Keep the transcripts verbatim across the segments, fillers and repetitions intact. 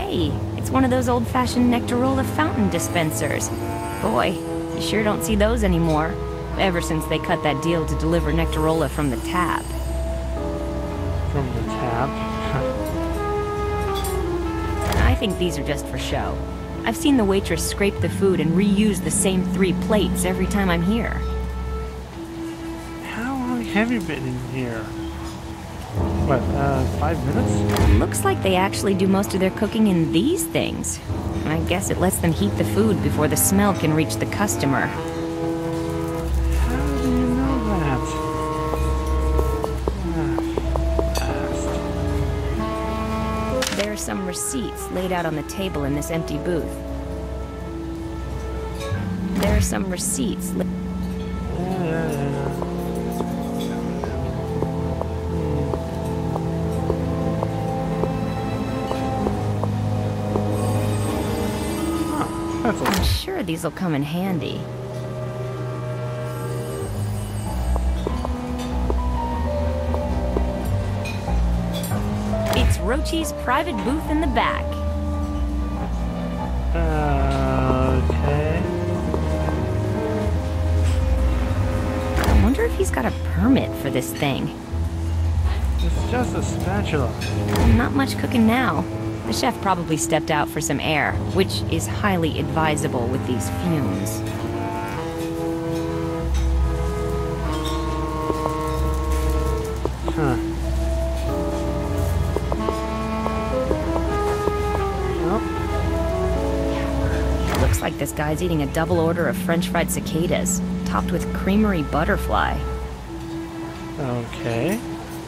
Hey, it's one of those old-fashioned Nectarola fountain dispensers. Boy, you sure don't see those anymore, ever since they cut that deal to deliver Nectarola from the tap. From the tap? I think these are just for show. I've seen the waitress scrape the food and reuse the same three plates every time I'm here. How long have you been in here? What, uh, five minutes? Looks like they actually do most of their cooking in these things. I guess it lets them heat the food before the smell can reach the customer. How do you know that? Ah, fast. There are some receipts laid out on the table in this empty booth. There are some receipts li- Yeah, yeah, yeah. That's I'm sure these will come in handy. It's Rochi's private booth in the back. Uh, okay. I wonder if he's got a permit for this thing. It's just a spatula. Not much cooking now. The chef probably stepped out for some air, which is highly advisable with these fumes. Huh. Well. Looks like this guy's eating a double order of French fried cicadas, topped with creamery butterfly. Okay.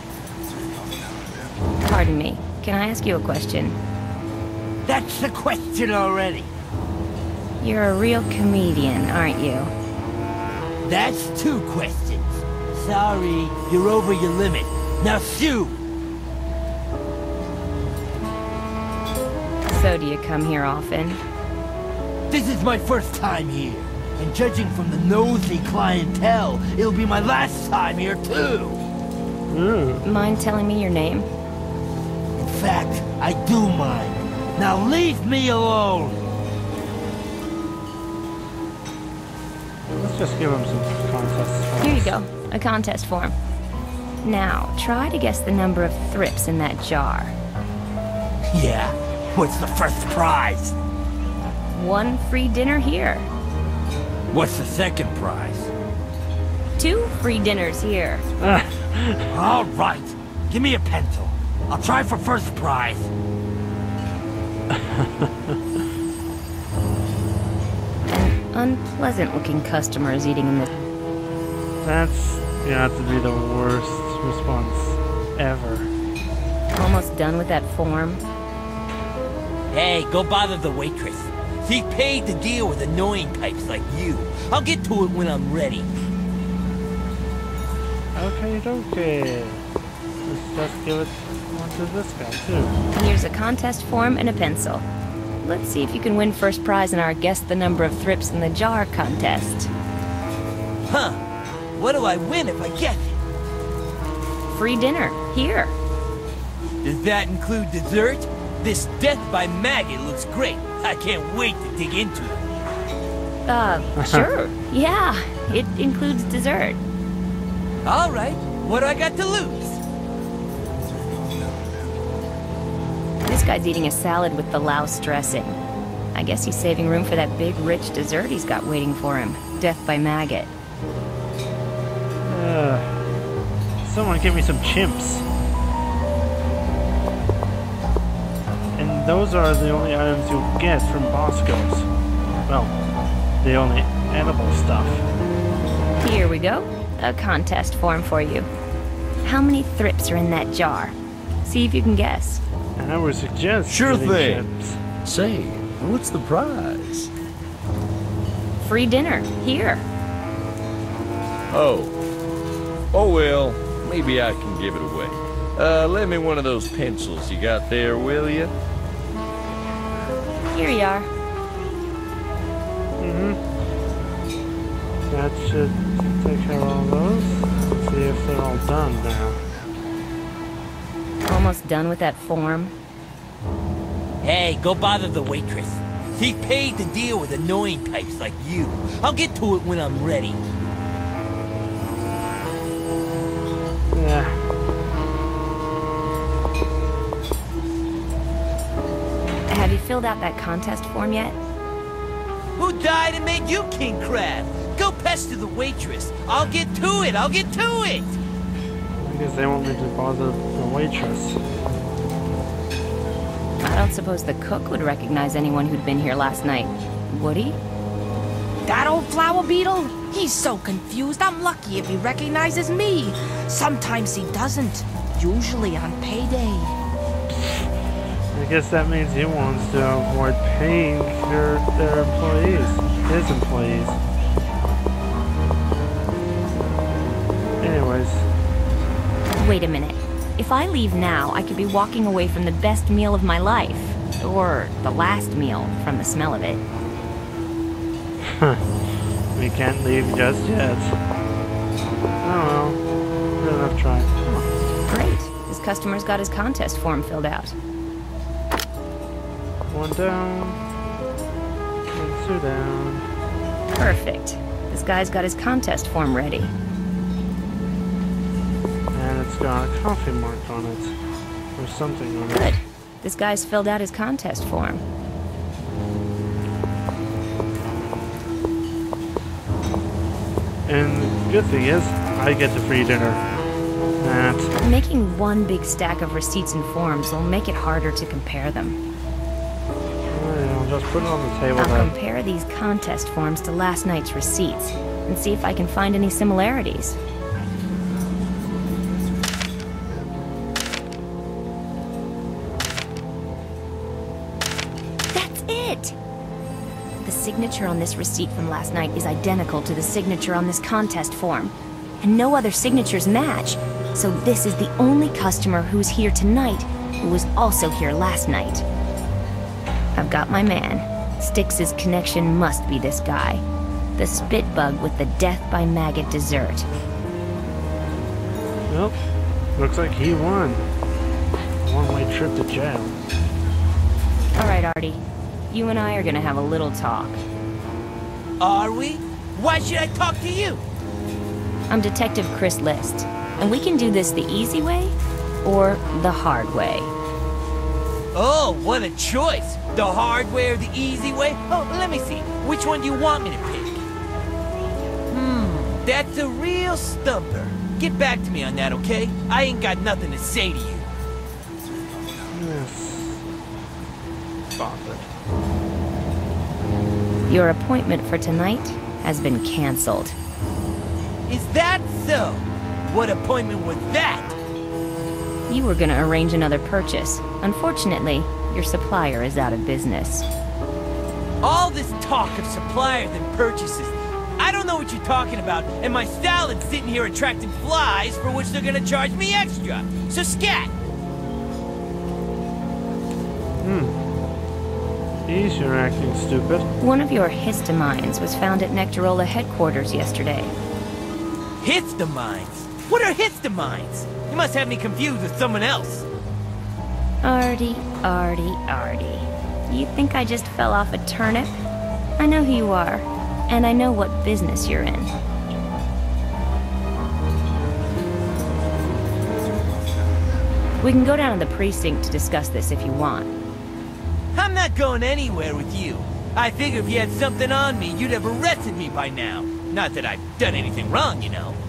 Pardon me, can I ask you a question? That's the question already. You're a real comedian, aren't you? That's two questions. Sorry, you're over your limit. Now shoo! So do you come here often? This is my first time here. And judging from the nosy clientele, it'll be my last time here too. Ooh. Mind telling me your name? In fact, I do mind. Now leave me alone! Let's just give him some contest forms. Here you go, a contest form. Now, try to guess the number of thrips in that jar. Yeah, what's the first prize? One free dinner here. What's the second prize? Two free dinners here. All right, give me a pencil. I'll try for first prize. An unpleasant-looking customer is eating in the... That's got to be the worst response ever. Almost done with that form. Hey, go bother the waitress. She paid to deal with annoying types like you. I'll get to it when I'm ready. Okay, okay. Let's just give it one to this guy, too. Here's a contest form and a pencil. Let's see if you can win first prize in our Guess the Number of Thrips in the Jar contest. Huh. What do I win if I get it? Free dinner, here. Does that include dessert? This death by maggot looks great. I can't wait to dig into it. Uh, sure. Yeah, it includes dessert. All right. What do I got to lose? This guy's eating a salad with the louse dressing. I guess he's saving room for that big, rich dessert he's got waiting for him. Death by maggot. Uh, someone give me some chimps. And those are the only items you'll get from Bosco's. Well, the only edible stuff. Here we go. A contest form for you. How many thrips are in that jar? See if you can guess. And I would suggest Sure getting thing. chips. Say, what's the prize? Free dinner, here. Oh. Oh well, maybe I can give it away. Uh, lend me one of those pencils you got there, will you? Here you are. Mm-hmm. That should take care of all those. Let's see if they're all done now. Almost done with that form. Hey, go bother the waitress. She paid to deal with annoying types like you. I'll get to it when I'm ready. Yeah. Have you filled out that contest form yet? Who died and made you king crab? Go pester the waitress. I'll get to it. I'll get to it. I guess they want me to bother the waitress. I don't suppose the cook would recognize anyone who'd been here last night, would he? That old flower beetle? He's so confused. I'm lucky if he recognizes me. Sometimes he doesn't. Usually on payday. I guess that means he wants to avoid paying their, their employees. His employees. Anyways. Wait a minute. If I leave now, I could be walking away from the best meal of my life. Or the last meal, from the smell of it. We can't leave just yet. Oh well. Good enough try. Oh. Great. This customer's got his contest form filled out. One down. And two down. Perfect. This guy's got his contest form ready. And it's got a coffee mark on it. Or something on it. Good. This guy's filled out his contest form. And the good thing is, I get the free dinner. That. Making one big stack of receipts and forms will make it harder to compare them. Alright, I'll just put it on the table I'll then. compare these contest forms to last night's receipts and see if I can find any similarities. That's it! The signature on this receipt from last night is identical to the signature on this contest form. And no other signatures match. So this is the only customer who's here tonight who was also here last night. I've got my man. Styx's connection must be this guy. The spit bug with the death by maggot dessert. Well, looks like he won. A one-way trip to jail. Alright, Artie. You and I are gonna have a little talk. Are we? Why should I talk to you? I'm Detective Chris List, and we can do this the easy way or the hard way. Oh, what a choice! The hard way or the easy way? Oh, let me see. Which one do you want me to pick? Hmm, that's a real stumper. Get back to me on that, okay? I ain't got nothing to say to you. Yes. Bothered. Your appointment for tonight has been cancelled. Is that so? What appointment was that? You were gonna arrange another purchase. Unfortunately, your supplier is out of business. All this talk of suppliers and purchases. I don't know what you're talking about, and my salad's sitting here attracting flies for which they're gonna charge me extra. So scat! Hmm. He's sure acting stupid. One of your histamines was found at Nectarola headquarters yesterday. Histamines? What are histamines? You must have me confused with someone else. Artie, Artie, Artie. You think I just fell off a turnip? I know who you are, and I know what business you're in. We can go down to the precinct to discuss this if you want. I'm not going anywhere with you. I figure if you had something on me, you'd have arrested me by now. Not that I've done anything wrong, you know.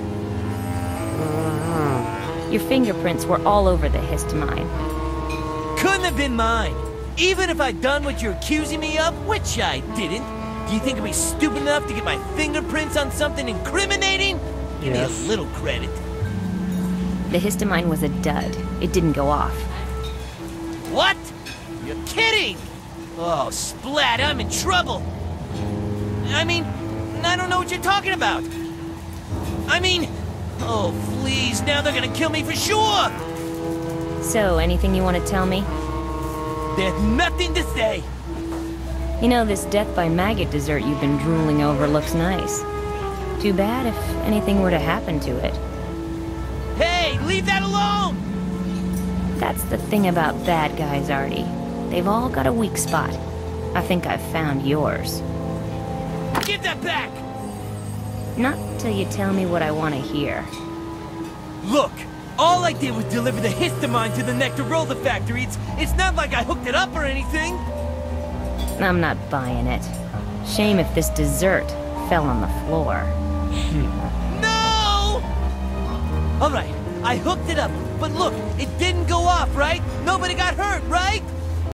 Uh-huh. Your fingerprints were all over the histamine. Couldn't have been mine. Even if I'd done what you're accusing me of, which I didn't. Do you think I'd be stupid enough to get my fingerprints on something incriminating? Give Yes. me a little credit. The histamine was a dud. It didn't go off. What? You're kidding! Oh, splat, I'm in trouble. I mean, I don't know what you're talking about. I mean, oh, please, now they're gonna kill me for sure! So, anything you want to tell me? There's nothing to say. You know, this death by maggot dessert you've been drooling over looks nice. Too bad if anything were to happen to it. Hey, leave that alone! That's the thing about bad guys, Artie. They've all got a weak spot. I think I've found yours. Give that back! Not till you tell me what I want to hear. Look, all I did was deliver the histamine to the Nectarola factory. It's, it's not like I hooked it up or anything. I'm not buying it. Shame if this dessert fell on the floor. No! All right, I hooked it up, but look, it didn't go off, right? Nobody got hurt, right?